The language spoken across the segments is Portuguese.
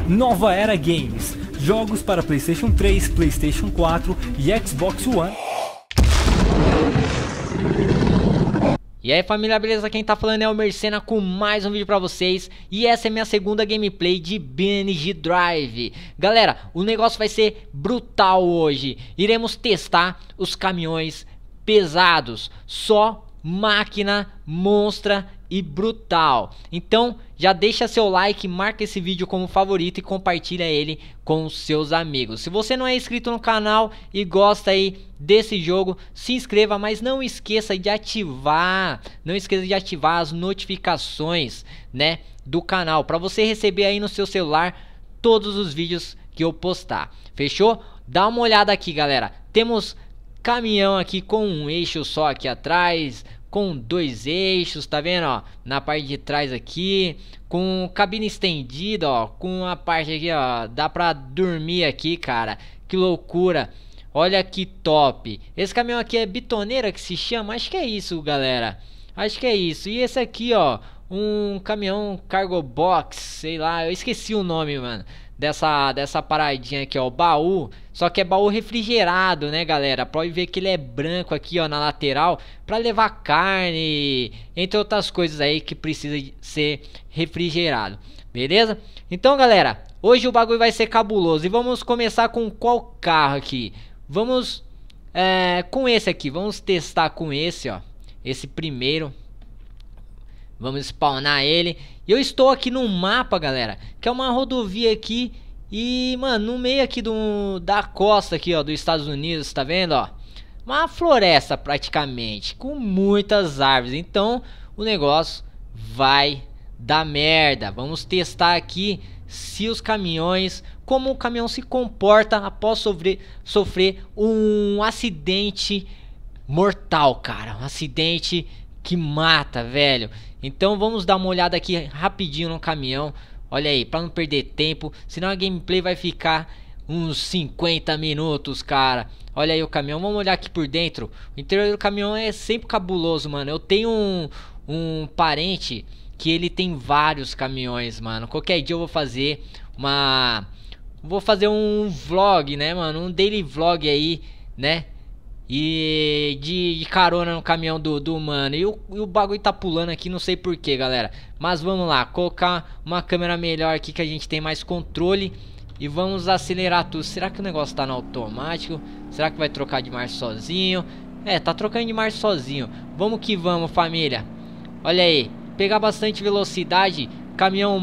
Nova Era Games, jogos para PlayStation 3, PlayStation 4 e Xbox One. E aí família, beleza? Quem tá falando é o Mercena com mais um vídeo pra vocês. E essa é minha segunda gameplay de BNG Drive. Galera, o negócio vai ser brutal hoje. Iremos testar os caminhões pesados, só máquina monstra e brutal. Então já deixa seu like, marca esse vídeo como favorito e compartilha ele com os seus amigos. Se você não é inscrito no canal e gosta aí desse jogo, se inscreva, mas não esqueça de ativar, as notificações, né, do canal, para você receber aí no seu celular todos os vídeos que eu postar. Fechou? Dá uma olhada aqui, galera. Temos caminhão aqui com um eixo só aqui atrás, com dois eixos, tá vendo, ó, na parte de trás aqui, com cabine estendida, ó, com a parte aqui, ó, dá pra dormir aqui, cara, que loucura, olha que top. Esse caminhão aqui é bitoneira que se chama, acho que é isso, galera, acho que é isso. E esse aqui, ó, um caminhão cargo box, sei lá, eu esqueci o nome, mano, dessa paradinha aqui, ó, o baú, só que é baú refrigerado, né, galera? Pode ver que ele é branco aqui, ó, na lateral, pra levar carne, entre outras coisas aí que precisa de ser refrigerado, beleza? Então, galera, hoje o bagulho vai ser cabuloso e vamos começar com qual carro aqui? Vamos com esse aqui, vamos testar com esse, ó, esse primeiro. Vamos spawnar ele. Eu estou aqui no mapa, galera, que é uma rodovia aqui. E, mano, no meio aqui da costa aqui, ó, dos Estados Unidos, tá vendo, ó? Uma floresta praticamente, com muitas árvores. Então, o negócio vai dar merda. Vamos testar aqui se os caminhões, como o caminhão se comporta após sofrer um acidente mortal, cara. Um acidente que mata, velho. Então vamos dar uma olhada aqui rapidinho no caminhão. Olha aí, pra não perder tempo, senão a gameplay vai ficar uns 50 minutos, cara. Olha aí o caminhão, vamos olhar aqui por dentro. O interior do caminhão é sempre cabuloso, mano. Eu tenho um parente que ele tem vários caminhões, mano. Qualquer dia eu vou fazer um vlog, né, mano? Um daily vlog aí, né? E de carona no caminhão do mano. E o bagulho tá pulando aqui, não sei porquê, galera. Mas vamos lá, colocar uma câmera melhor aqui que a gente tem mais controle. E vamos acelerar tudo. Será que o negócio tá no automático? Será que vai trocar de marcha sozinho? É, tá trocando de marcha sozinho. Vamos que vamos, família. Olha aí, pegar bastante velocidade. Caminhão...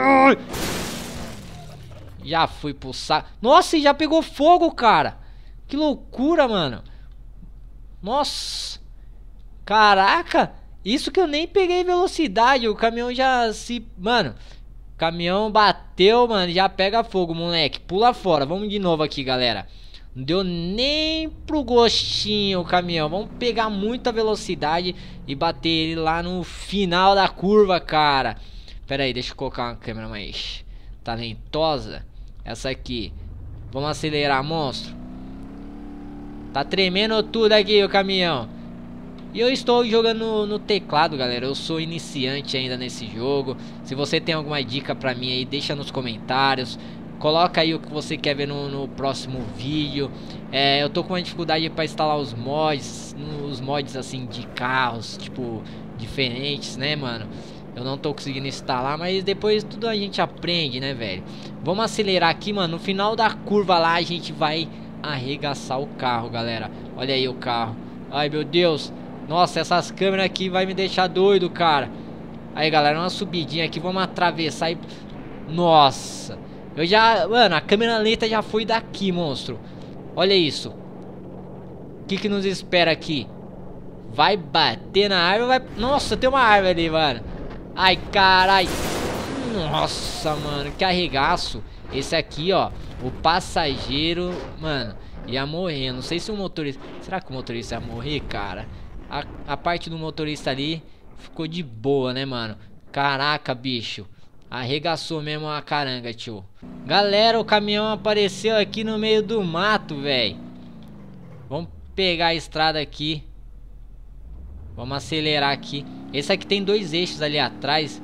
Já fui pro saco. Nossa, e já pegou fogo, cara. Que loucura, mano. Nossa, caraca, isso que eu nem peguei velocidade, o caminhão já se... Mano, o caminhão bateu, mano, já pega fogo, moleque, pula fora, vamos de novo aqui, galera. Não deu nem pro gostinho o caminhão, vamos pegar muita velocidade e bater ele lá no final da curva, cara. Pera aí, deixa eu colocar uma câmera mais talentosa, essa aqui. Vamos acelerar, monstro. Tá tremendo tudo aqui o caminhão. E eu estou jogando no teclado, galera. Eu sou iniciante ainda nesse jogo. Se você tem alguma dica pra mim aí, deixa nos comentários. Coloca aí o que você quer ver no próximo vídeo. Eu tô com uma dificuldade pra instalar os mods. Os mods assim de carros, tipo, diferentes, né, mano? Eu não tô conseguindo instalar, mas depois tudo a gente aprende, né, velho? Vamos acelerar aqui, mano. No final da curva lá a gente vai arregaçar o carro, galera. Olha aí o carro. Ai, meu Deus. Nossa, essas câmeras aqui vai me deixar doido, cara. Aí, galera, uma subidinha aqui. Vamos atravessar e... Nossa. Eu já... Mano, a câmera lenta já foi daqui, monstro. Olha isso. O que nos espera aqui? Vai bater na árvore, vai... Nossa, tem uma árvore ali, mano. Ai, carai. Nossa, mano, que arregaço. Esse aqui, ó, o passageiro, mano, ia morrer. Não sei se o motorista... Será que o motorista ia morrer, cara? A parte do motorista ali ficou de boa, né, mano? Caraca, bicho. Arregaçou mesmo a caranga, tio. Galera, o caminhão apareceu aqui no meio do mato, velho. Vamos pegar a estrada aqui. Vamos acelerar aqui. Esse aqui tem dois eixos ali atrás.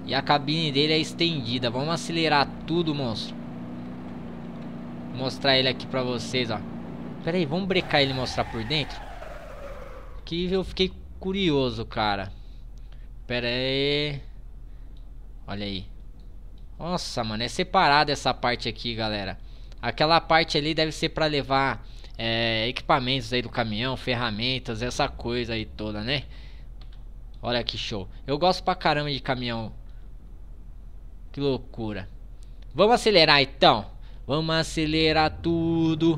E a cabine dele é estendida. Vamos acelerar tudo, monstro. Vou mostrar ele aqui pra vocês, ó. Pera aí, vamos brecar ele e mostrar por dentro. Que eu fiquei curioso, cara. Pera aí. Olha aí. Nossa, mano, é separado essa parte aqui, galera. Aquela parte ali deve ser pra levar equipamentos aí do caminhão, ferramentas, essa coisa aí toda, né? Olha que show. Eu gosto pra caramba de caminhão. Que loucura. Vamos acelerar então. Vamos acelerar tudo.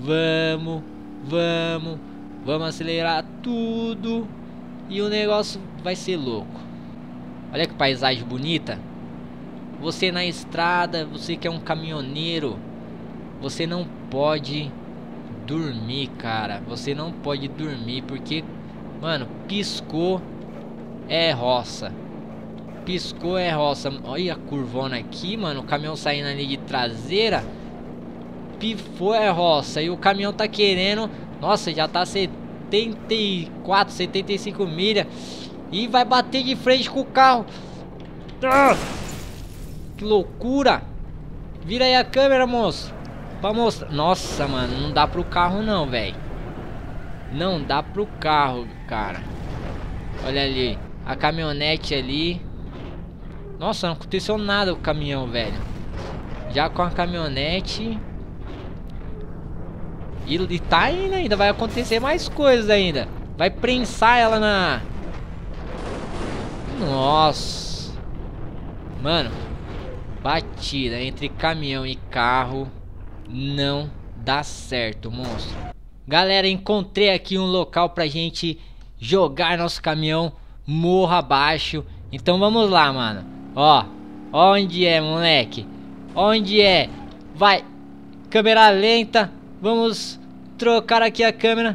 Vamos acelerar tudo. E o negócio vai ser louco. Olha que paisagem bonita. Você na estrada, você que é um caminhoneiro, você não pode dormir, cara. Você não pode dormir porque, mano, piscou é roça. Piscou é roça. Olha a curvona aqui, mano. O caminhão saindo ali de traseira. Pifou é roça. E o caminhão tá querendo. Nossa, já tá 74, 75 milhas. E vai bater de frente com o carro. Ah! Que loucura. Vira aí a câmera, moço. Pra mostrar. Nossa, mano. Não dá pro carro não, velho. Não dá pro carro, cara. Olha ali. A caminhonete ali. Nossa, não aconteceu nada com o caminhão, velho. Já com a caminhonete. E tá indo ainda. Vai acontecer mais coisas ainda. Vai prensar ela na... Nossa. Mano. Batida entre caminhão e carro não dá certo, monstro. Galera, encontrei aqui um local pra gente jogar nosso caminhão morro abaixo. Então vamos lá, mano. Ó, onde é, moleque? Onde é? Vai. Câmera lenta. Vamos trocar aqui a câmera.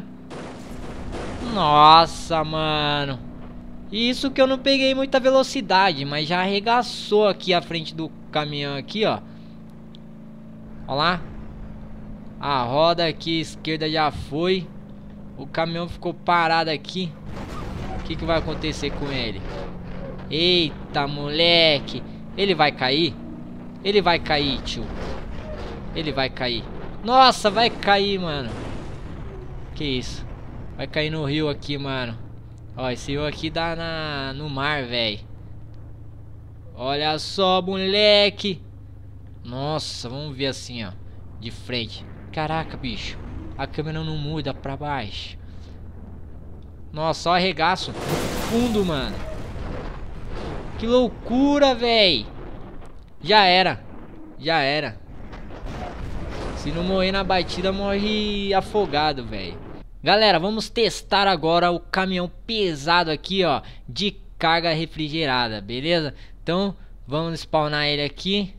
Nossa, mano. Isso que eu não peguei muita velocidade, mas já arregaçou aqui a frente do caminhão aqui, ó. Ó lá. A roda aqui esquerda já foi. O caminhão ficou parado aqui. O que vai acontecer com ele? Eita, moleque. Ele vai cair? Ele vai cair, tio. Ele vai cair. Nossa, vai cair, mano. Que isso? Vai cair no rio aqui, mano. Ó, esse rio aqui dá no mar, velho. Olha só, moleque. Nossa, vamos ver assim, ó. De frente. Caraca, bicho. A câmera não muda pra baixo. Nossa, só arregaço. Fundo, mano. Que loucura, velho. Já era. Já era. Se não morrer na batida, morre afogado, velho. Galera, vamos testar agora o caminhão pesado aqui, ó, de carga refrigerada, beleza? Então, vamos spawnar ele aqui.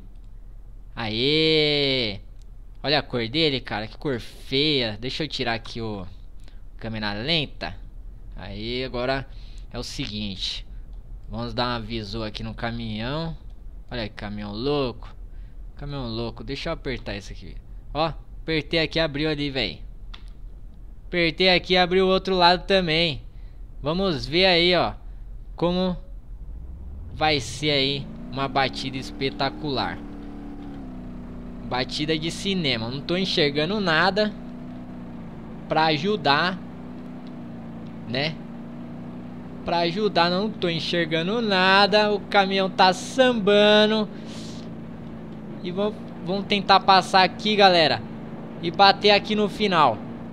Aê! Olha a cor dele, cara, que cor feia. Deixa eu tirar aqui o câmera lenta. Aí, agora é o seguinte. Vamos dar uma visão aqui no caminhão. Olha que caminhão louco. Caminhão louco, deixa eu apertar isso aqui. Ó, apertei aqui, abriu ali, velho. Apertei aqui, abriu o outro lado também. Vamos ver aí, ó, como vai ser aí uma batida espetacular. Batida de cinema. Não tô enxergando nada pra ajudar, né? Pra ajudar, não tô enxergando nada. O caminhão tá sambando. E vamos tentar passar aqui, galera, e bater aqui no final.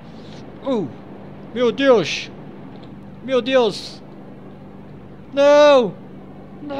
Meu Deus. Meu Deus. Não. Não.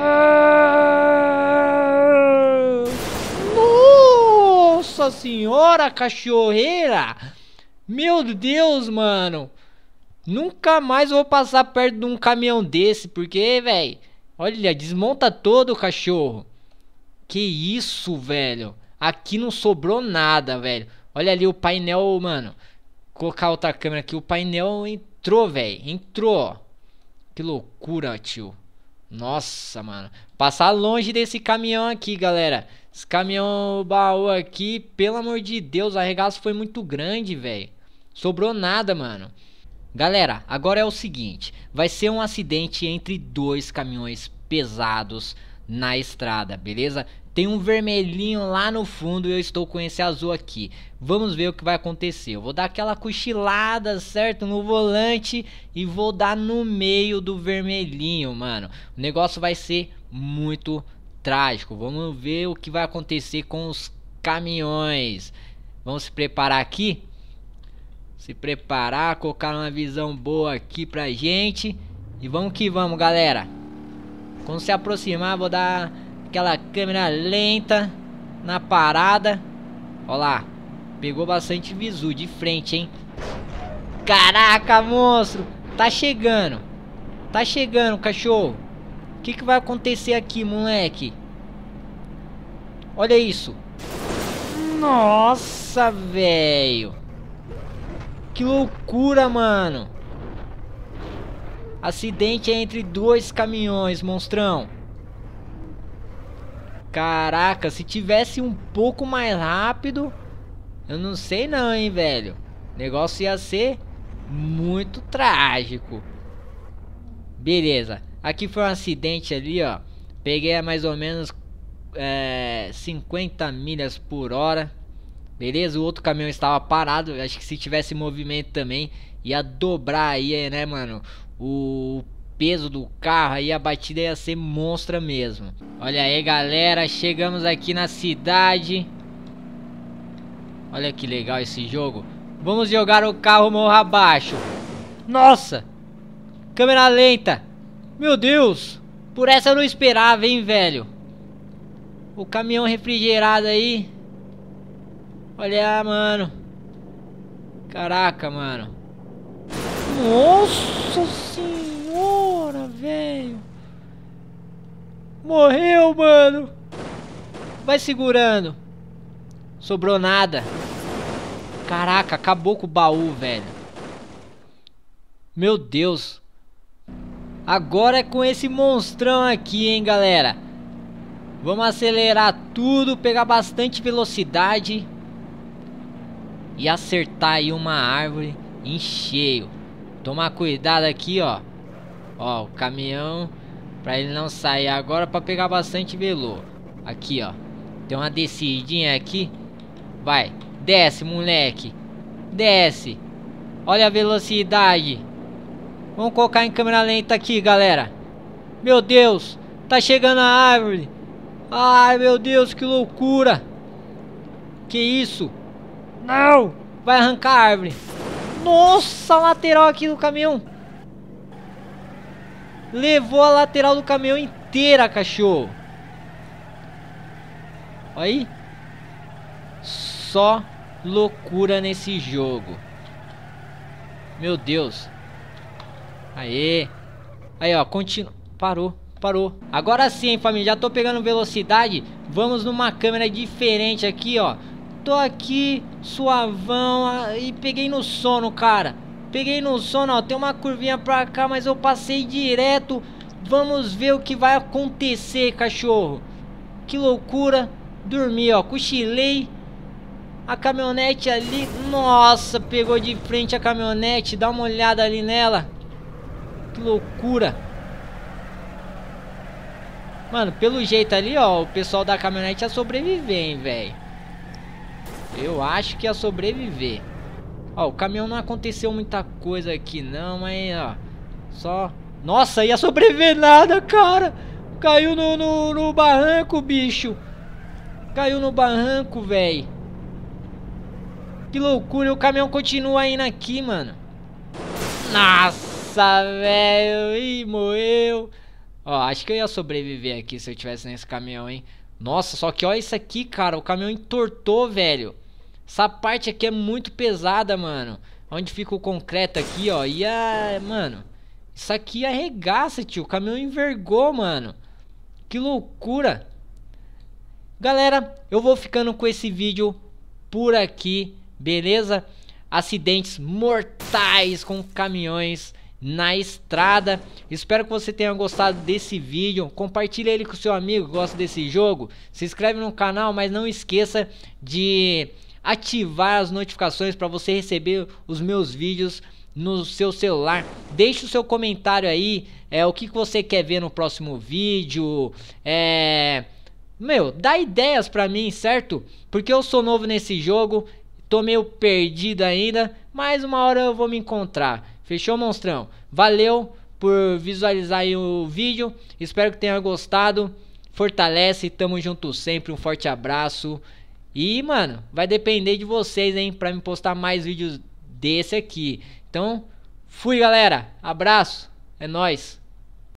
Nossa senhora, cachorreira. Meu Deus, mano. Nunca mais vou passar perto de um caminhão desse. Porque, velho, olha, desmonta todo o cachorro. Que isso, velho. Aqui não sobrou nada, velho. Olha ali o painel, mano. Colocar outra câmera aqui. O painel entrou, velho. Entrou, ó. Que loucura, tio. Nossa, mano. Passar longe desse caminhão aqui, galera. Esse caminhão baú aqui, pelo amor de Deus, o arregaço foi muito grande, velho. Sobrou nada, mano. Galera, agora é o seguinte. Vai ser um acidente entre dois caminhões pesados na estrada, beleza? Tem um vermelhinho lá no fundo e eu estou com esse azul aqui. Vamos ver o que vai acontecer. Eu vou dar aquela cochilada, certo? No volante e vou dar no meio do vermelhinho, mano. O negócio vai ser muito trágico. Vamos ver o que vai acontecer com os caminhões. Vamos se preparar aqui. Se preparar, colocar uma visão boa aqui pra gente. E vamos que vamos, galera. Quando se aproximar, vou dar aquela câmera lenta na parada. Ó lá, pegou bastante visu de frente, hein? Caraca, monstro! Tá chegando, cachorro. O que vai acontecer aqui, moleque? Olha isso. Nossa, velho. Que loucura, mano. Acidente entre dois caminhões, monstrão. Caraca, se tivesse um pouco mais rápido, eu não sei não, hein, velho. O negócio ia ser muito trágico. Beleza. Aqui foi um acidente ali, ó. Peguei a mais ou menos 50 milhas por hora. Beleza, o outro caminhão estava parado. Acho que se tivesse movimento também ia dobrar aí, né, mano, o peso do carro. Aí a batida ia ser monstra mesmo. Olha aí, galera, chegamos aqui na cidade. Olha que legal esse jogo. Vamos jogar o carro morro abaixo. Nossa, câmera lenta. Meu Deus, por essa eu não esperava, hein, velho. O caminhão refrigerado aí. Olha, mano. Caraca, mano. Nossa senhora, velho. Morreu, mano. Vai segurando. Sobrou nada. Caraca, acabou com o baú, velho. Meu Deus. Agora é com esse monstrão aqui, hein, galera. Vamos acelerar tudo, pegar bastante velocidade e acertar aí uma árvore em cheio. Tomar cuidado aqui, ó. Ó, o caminhão, pra ele não sair agora, pra pegar bastante velo. Aqui, ó. Tem uma descidinha aqui. Vai, desce, moleque. Desce. Olha a velocidade. Vamos colocar em câmera lenta aqui, galera. Meu Deus, tá chegando a árvore. Ai, meu Deus, que loucura. Que isso? Não, vai arrancar a árvore. Nossa, a lateral aqui do caminhão. Levou a lateral do caminhão inteira, cachorro. Olha aí. Só loucura nesse jogo. Meu Deus. Aê. Aí, ó, continua. Parou. Agora sim, hein, família, já tô pegando velocidade. Vamos numa câmera diferente aqui, ó. Tô aqui, suavão. E peguei no sono, cara. Peguei no sono, ó. Tem uma curvinha pra cá, mas eu passei direto. Vamos ver o que vai acontecer, cachorro. Que loucura. Dormi, ó, cochilei. A caminhonete ali. Nossa, pegou de frente a caminhonete. Dá uma olhada ali nela. Que loucura. Mano, pelo jeito ali, ó, o pessoal da caminhonete ia sobreviver, hein, velho. Eu acho que ia sobreviver. Ó, o caminhão não aconteceu muita coisa aqui não, mas, ó, só... Nossa, ia sobreviver nada, cara. Caiu no barranco, bicho. Caiu no barranco, velho. Que loucura, o caminhão continua indo aqui, mano. Nossa, velho. Ih, morreu. Ó, acho que eu ia sobreviver aqui se eu tivesse nesse caminhão, hein. Nossa, só que olha isso aqui, cara. O caminhão entortou, velho. Essa parte aqui é muito pesada, mano. Onde fica o concreto aqui, ó. Mano, isso aqui arregaça, tio. O caminhão envergou, mano. Que loucura. Galera, eu vou ficando com esse vídeo por aqui, beleza? Acidentes mortais com caminhões na estrada. Espero que você tenha gostado desse vídeo. Compartilhe ele com seu amigo que gosta desse jogo. Se inscreve no canal, mas não esqueça de ativar as notificações para você receber os meus vídeos no seu celular. Deixe o seu comentário aí, o que você quer ver no próximo vídeo, meu, dá ideias pra mim, certo? Porque eu sou novo nesse jogo, tô meio perdido ainda, mas uma hora eu vou me encontrar. Fechou, monstrão? Valeu por visualizar aí o vídeo, espero que tenha gostado. Fortalece, tamo junto sempre, um forte abraço. E, mano, vai depender de vocês, hein, pra me postar mais vídeos desse aqui. Então, fui, galera. Abraço. É nóis.